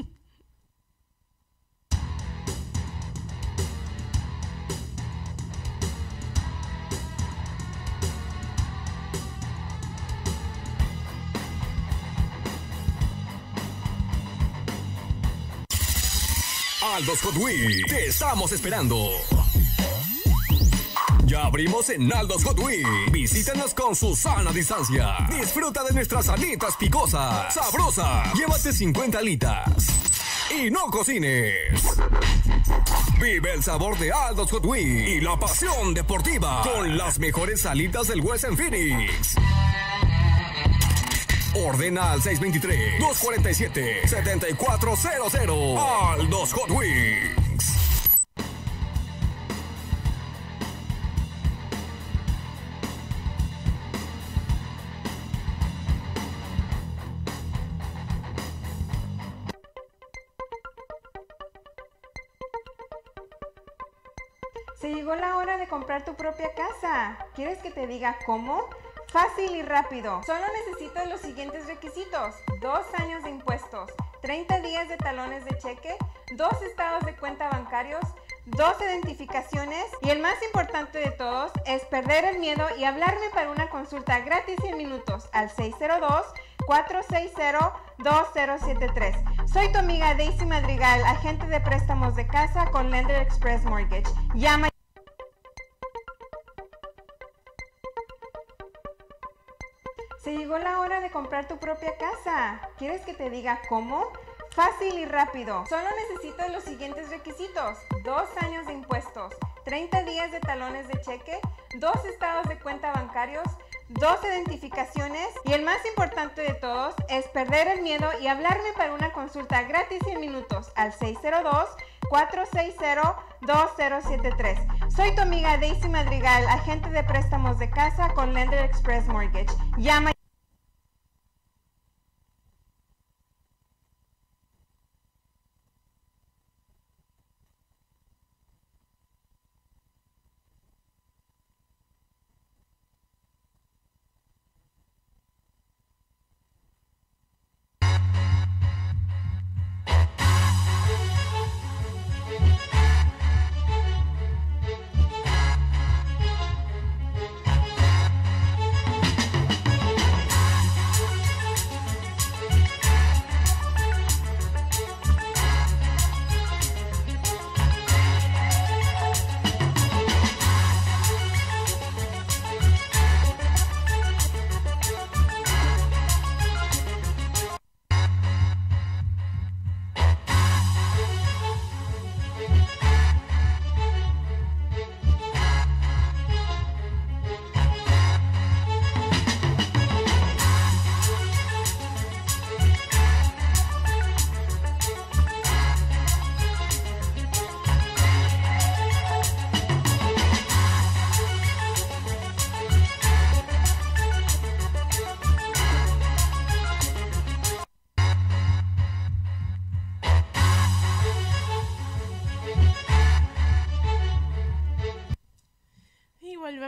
Aldo's Hot Wheels, te estamos esperando. Ya abrimos en Aldo's Hot Wheels. Visítanos con su sana distancia. Disfruta de nuestras alitas picosas, sabrosas. Llévate cincuenta alitas y no cocines. Vive el sabor de Aldo's Hot Wheels y la pasión deportiva con las mejores alitas del West en Phoenix. Ordena al seis dos tres, dos cuatro siete, siete cuatro cero cero. Aldo's Hot Wheels. Se llegó la hora de comprar tu propia casa. ¿Quieres que te diga cómo? Fácil y rápido. Solo necesitas los siguientes requisitos: dos años de impuestos, treinta días de talones de cheque, dos estados de cuenta bancarios, dos identificaciones y el más importante de todos es perder el miedo y hablarme para una consulta gratis cien minutos al seis cero dos, cuatro seis cero, dos cero siete tres. Soy tu amiga Daisy Madrigal, agente de préstamos de casa con Lender Express Mortgage. Llama. Se llegó la hora de comprar tu propia casa. ¿Quieres que te diga cómo? Fácil y rápido. Solo necesitas los siguientes requisitos: dos años de impuestos, treinta días de talones de cheque, dos estados de cuenta bancarios, dos identificaciones y el más importante de todos es perder el miedo y hablarme para una consulta gratis cien minutos al seis cero dos, cuatro seis cero, dos cero siete tres. Soy tu amiga Daisy Madrigal, agente de préstamos de casa con Lender Express Mortgage. Llama.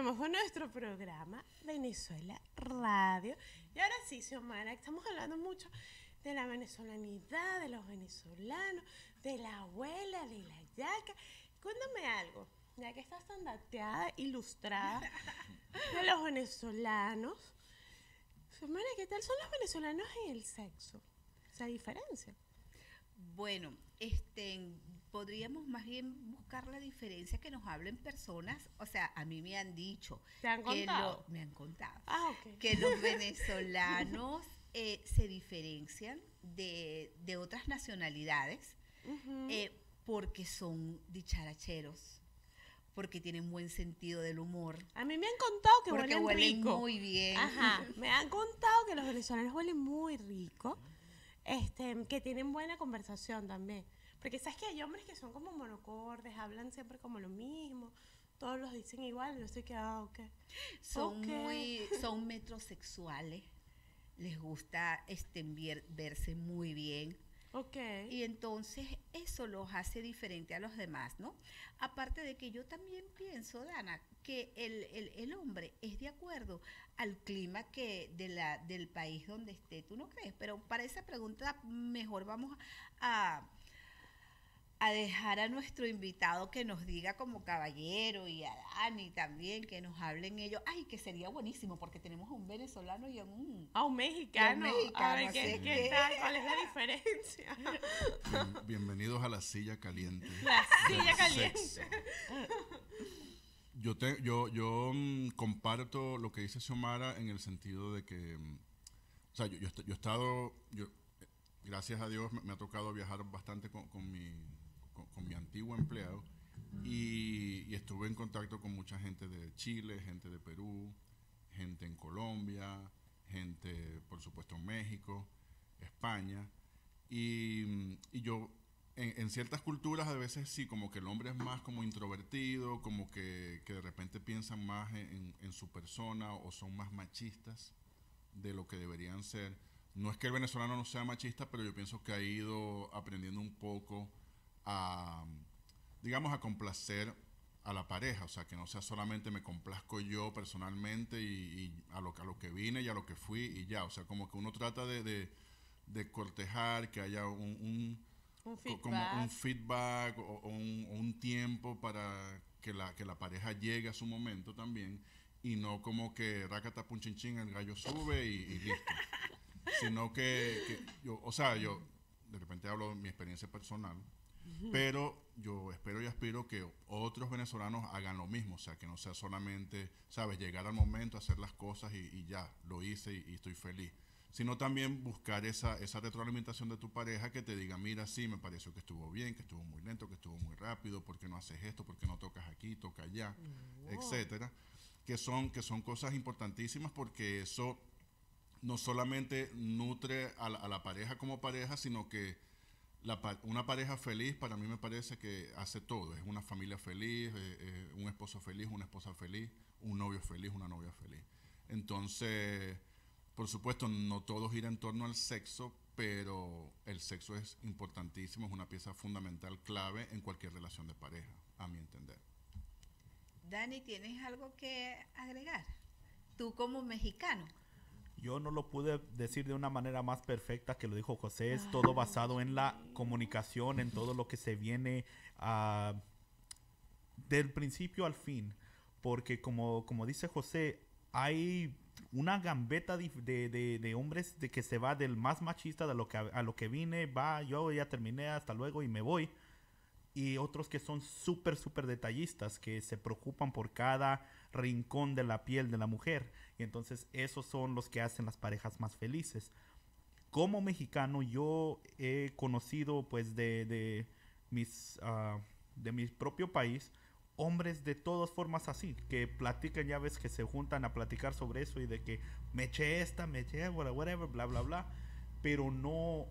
Continuamos con nuestro programa Venezuela Radio. Y ahora sí, Xiomara, estamos hablando mucho de la venezolanidad, de los venezolanos, de la abuela, de la yaca. Cuéntame algo, ya que estás tan dateada, ilustrada, de los venezolanos. Xiomara, ¿qué tal son los venezolanos en el sexo? ¿Esa diferencia? Bueno, este, podríamos más bien buscar la diferencia que nos hablen personas, o sea, a mí me han dicho, ¿Te han que contado? lo- me han contado, Ah, ok. que los venezolanos eh, se diferencian de, de otras nacionalidades Ujú. eh, porque son dicharacheros, porque tienen buen sentido del humor, A mí me han contado que porque huelen huelen rico. muy bien. Ajá, me han contado que los venezolanos huelen muy rico, este, que tienen buena conversación también. Porque sabes que hay hombres que son como monocordes, hablan siempre como lo mismo, todos los dicen igual, yo estoy que, ah, ok. Son Ok. muy, son metrosexuales, les gusta este, ver- verse muy bien. Ok. Y entonces eso los hace diferente a los demás, ¿no? Aparte de que yo también pienso, Dana, que el, el- el hombre es de acuerdo al clima que de la, del país donde esté, ¿tú no crees? Pero para esa pregunta mejor vamos a, a dejar a nuestro invitado que nos diga como caballero y a Dani también, que nos hablen ellos. Ay, que sería buenísimo porque tenemos a un venezolano y a un... A un mexicano. Y a un mexicano, a ver, ¿qué, así qué que- tal? ¿Cuál es la diferencia? Bien- bienvenidos a la silla caliente. La silla del caliente. sexo. Yo, te, yo, yo mm, comparto lo que dice Xiomara en el sentido de que, mm, o sea, yo, yo, est- yo he estado, yo, eh, gracias a Dios me, me ha tocado viajar bastante con, con mi, con, con mi antiguo empleado y, y estuve en contacto con mucha gente de Chile, gente de Perú, gente en Colombia, gente, por supuesto, en México, España, y, mm, y yo en, en ciertas culturas a veces sí, como que el hombre es más como introvertido, como que, que de repente piensan más en, en- en su persona o son más machistas de lo que deberían ser. No es que el venezolano no sea machista, pero yo pienso que ha ido aprendiendo un poco a, digamos, a complacer a la pareja, o sea, que no sea solamente me complazco yo personalmente y, y a, lo, a lo que vine y a lo que fui y ya, o sea, como que uno trata de, de, de cortejar, que haya un... un Un co- como un feedback. feedback o, o un, o un tiempo para que la, que la pareja llegue a su momento también y no como que racata punchinchín el gallo sube y, y listo, sino que, que yo, o sea, yo de repente hablo de mi experiencia personal, pero yo espero y aspiro que otros venezolanos hagan lo mismo, o sea, que no sea solamente, sabes, llegar al momento, hacer las cosas y, y ya, lo hice y, y estoy feliz, sino también buscar esa, esa retroalimentación de tu pareja que te diga, mira, sí, me pareció que estuvo bien, que estuvo muy lento, que estuvo muy rápido, ¿por qué no haces esto? ¿Por qué no tocas aquí, toca allá? Etcétera. Que son, que son cosas importantísimas porque eso no solamente nutre a la, a la pareja como pareja, sino que la, pa- una pareja feliz para mí me parece que hace todo. Es una familia feliz, eh, eh, un esposo feliz, una esposa feliz, un novio feliz, una novia feliz. Entonces, por supuesto, no todo gira en torno al sexo, pero el sexo es importantísimo, es una pieza fundamental, clave en cualquier relación de pareja, a mi entender. Dani, ¿tienes algo que agregar? Tú como mexicano. Yo no lo pude decir de una manera más perfecta que lo dijo José. Es todo basado en la comunicación, en todo lo que se viene ah, del principio al fin. Porque como, como dice José, hay una gambeta de, de- de- de hombres de que se va del más machista de lo que a, a lo que vine, va, yo ya terminé, hasta luego y me voy. Y otros que son súper, súper detallistas, que se preocupan por cada rincón de la piel de la mujer. Y entonces esos son los que hacen las parejas más felices. Como mexicano, yo he conocido, pues, de, de, mis, ah, de mi propio país, hombres de todas formas así, que platican, ya ves, que se juntan a platicar sobre eso y de que me eché esta, me eché whatever, bla, bla, bla. Pero no,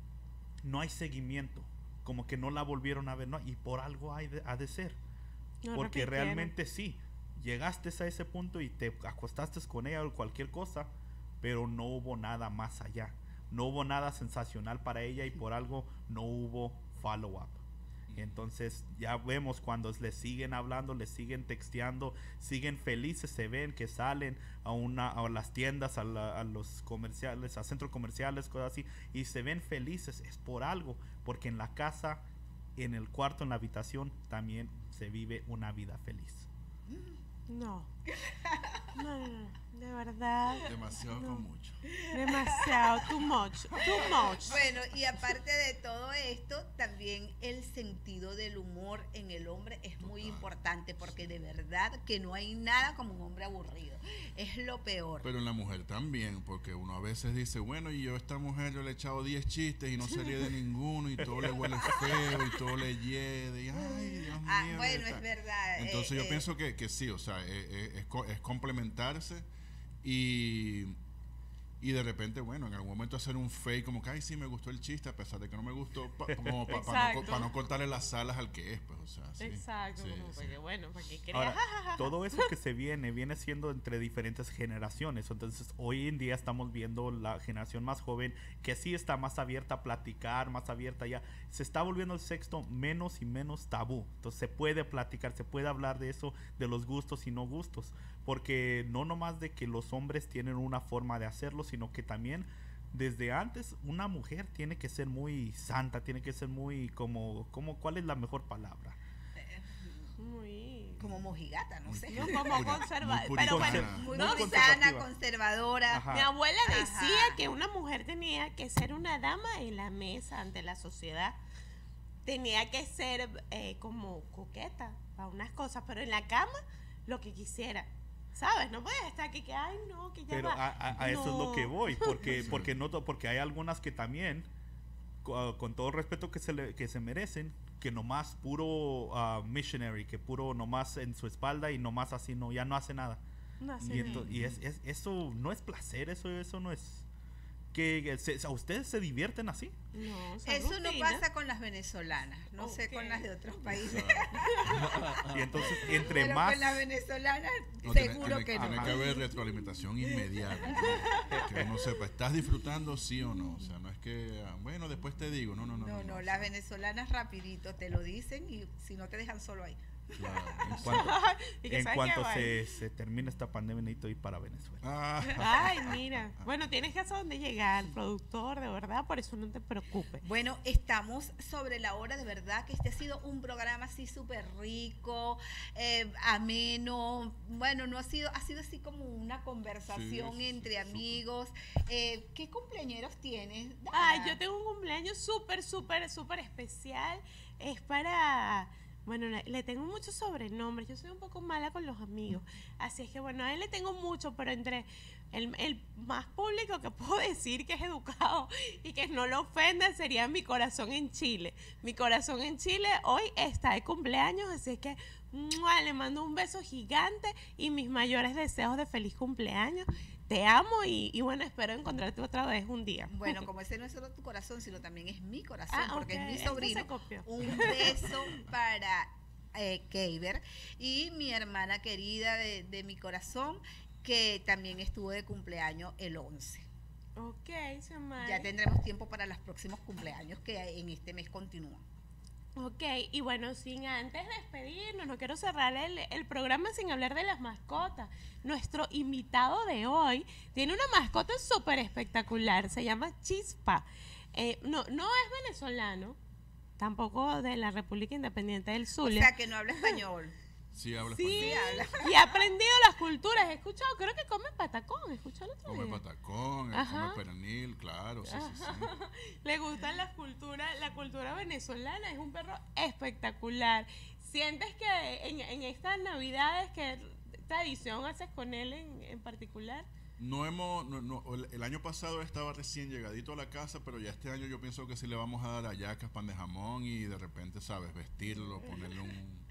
no hay seguimiento. Como que no la volvieron a ver, ¿no? Y por algo hay de- ha de ser. No Porque repitieron. realmente sí, llegaste a ese punto y te acostaste con ella o cualquier cosa, pero no hubo nada más allá. No hubo nada sensacional para ella y por algo no hubo follow-up. Entonces ya vemos cuando les siguen hablando, les siguen texteando, siguen felices, se ven que salen a una a las tiendas, a, la, a los comerciales, a centros comerciales, cosas así, y se ven felices. Es por algo, porque en la casa, en el cuarto, en la habitación, también se vive una vida feliz. No. No, no, no. De verdad. Demasiado no. con mucho. Demasiado. Too much. Too much. Bueno, y aparte de todo esto, también el sentido del humor en el hombre es muy Total. importante, porque de verdad que no hay nada como un hombre aburrido. Es lo peor. Pero en la mujer también, porque uno a veces dice, bueno, y yo a esta mujer yo le he echado diez chistes y no se ríe de ninguno y todo le huele feo y todo le hiede y ay, Dios Ah, mío. bueno, esta- es verdad. Entonces eh, yo eh, pienso que, que sí, o sea, es, es- es co- es complementarse y, y de repente, bueno, en algún momento hacer un fake como que, ay, sí, me gustó el chiste, a pesar de que no me gustó, pa- como para no, co- Exacto. pa no cortarle las alas al que es, pues, o sea, sí. Exacto. Sí, como sí. porque, bueno, para que creas. Ahora, todo eso que se viene, viene siendo entre diferentes generaciones. Entonces, hoy en día estamos viendo la generación más joven que sí está más abierta a platicar, más abierta ya. Se está volviendo el sexto menos y menos tabú. Entonces, se puede platicar, se puede hablar de eso, de los gustos y no gustos. Porque no nomás de que los hombres tienen una forma de hacerlo, sino que también desde antes una mujer tiene que ser muy santa, tiene que ser muy como, como ¿cuál es la mejor palabra? Muy. como mojigata, no Muy sé. No, puri- como puri- conserva- muy pero bueno, puritana. Muy, no, muy conservativa. sana, conservadora. Ajá. Mi abuela Ajá. decía que una mujer tenía que ser una dama en la mesa ante la sociedad. Tenía que ser eh, como coqueta para unas cosas, pero en la cama lo que quisiera. ¿Sabes? No puedes estar aquí que, ay, no, que ya Pero va. a, a- a eso es lo No. que voy, porque, Sí. porque, no, to- porque hay algunas que también, co- con todo el respeto que se, le- que se merecen, que nomás puro ah, missionary, que puro nomás en su espalda y nomás así, no, ya no hace nada. No hace Y, nada. ento- y es, es- eso no es placer, eso, eso no es... Que, que se- ¿A ustedes se divierten así? No, son Eso no rutinas. pasa con las venezolanas, no sé Ok. con las de otros países. Y entonces, entre Pero más... con las venezolanas No, tiene- seguro tiene, que no. tiene que haber retroalimentación inmediata. ¿No? Que uno sepa, ¿estás disfrutando sí o no? O sea, no es que, ah, bueno, después te digo. No, no, no. No, no, o las sea, venezolanas rapidito te lo dicen y si no te dejan solo ahí. claro, En sí. cuanto, Y que en sabes cuanto que se, se termine esta pandemia, necesito ir para Venezuela. Ah, Ay, mira. Bueno, tienes que saber dónde llegar, productor, de verdad, por eso no te preocupes. Bueno, estamos sobre la hora, de verdad que este ha sido un programa así súper rico, eh, ameno. Bueno, no ha sido, ha sido así como una conversación Sí, sí, entre súper. amigos. Eh, ¿Qué cumpleañeros tienes? Ay, Dana? yo tengo un cumpleaños súper, súper, súper especial. Es para... Bueno, le, le tengo muchos sobrenombres. Yo soy un poco mala con los amigos. Así es que, bueno, a él le tengo mucho, pero entre el, el más público que puedo decir que es educado y que no lo ofenda sería Mi Corazón en Chile. Mi Corazón en Chile hoy está de cumpleaños, así es que ¡mua! Le mando un beso gigante y mis mayores deseos de feliz cumpleaños. Te amo y, y bueno, espero encontrarte otra vez un día. Bueno, como ese no es solo tu corazón, sino también es mi corazón, Ah, porque ok, es mi este se sobrino. copió. Un beso para eh, Keiber y mi hermana querida de, de mi corazón, que también estuvo de cumpleaños el once. Ok, Xiomara. Ya tendremos tiempo para los próximos cumpleaños que en este mes continúan. Ok, y bueno, sin antes despedirnos, no quiero cerrar el, el programa sin hablar de las mascotas. Nuestro invitado de hoy tiene una mascota súper espectacular, se llama Chispa. Eh, no, no es venezolano, tampoco de la República Independiente del O Zulia. sea, que no habla español. sí, habla Sí, español. habla. y ha aprendido las culturas. He escuchado, creo que come patacón, escuché el otro Come día. patacón, él Ajá. come pernil, claro, sí, sí, sí. Le gustan las culturas, la cultura venezolana, es un perro espectacular. ¿Sientes que en, en estas navidades, qué tradición haces con él en, en particular? No hemos, no, no, el, el año pasado estaba recién llegadito a la casa, pero ya este año yo pienso que sí le vamos a dar hallacas, pan de jamón y de repente, ¿sabes? Vestirlo, ponerle un,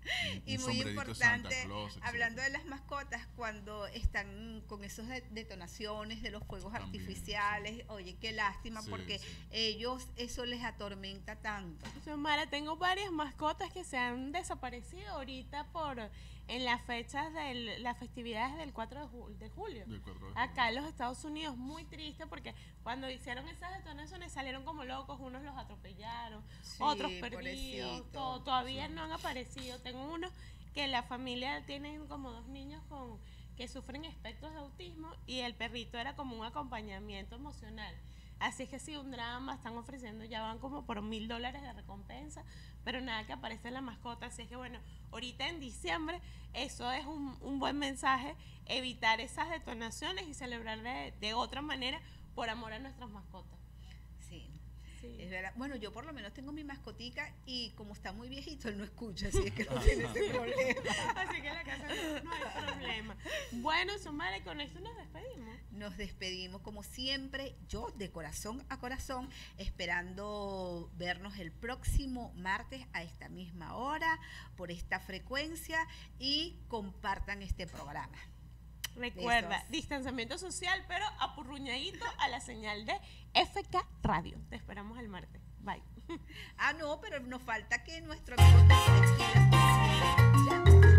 Y un muy sombrerito de Santa importante, Claus, etcétera. hablando de las mascotas, cuando están con esas de- detonaciones de los fuegos También, artificiales, oye, qué lástima, Sí, porque sí. ellos, eso les atormenta tanto. Xiomara, tengo varias mascotas que se han desaparecido ahorita por en las fechas de las festividades del cuatro de, ju- de julio. Del cuatro de Acá en julio. los Estados Unidos, muy triste porque cuando hicieron esas detonaciones salieron como locos, unos los atropellaron, Sí, otros perdidos, pobrecito. to- todavía Sí. no han aparecido. Tengo uno que la familia tienen como dos niños con que sufren espectros de autismo y el perrito era como un acompañamiento emocional. Así es que sí, un drama, están ofreciendo, ya van como por mil dólares de recompensa, pero nada que aparece en la mascota. Así es que bueno, ahorita en diciembre, eso es un, un buen mensaje, evitar esas detonaciones y celebrar de, de otra manera por amor a nuestras mascotas. Sí. Sí. Es verdad. Bueno, yo por lo menos tengo mi mascotica y como está muy viejito, él no escucha, así es que no tiene ese problema. Así que en la casa no, no hay problema. Bueno, Xiomara, con esto nos despedimos. Nos despedimos como siempre, yo de corazón a corazón, esperando vernos el próximo martes a esta misma hora, por esta frecuencia, y compartan este programa. Recuerda, Besos. distanciamiento social, pero apurruñadito a la señal de F K Radio. Te esperamos el martes. Bye. Ah, no, pero nos falta que nuestro amigo te despida. Ya.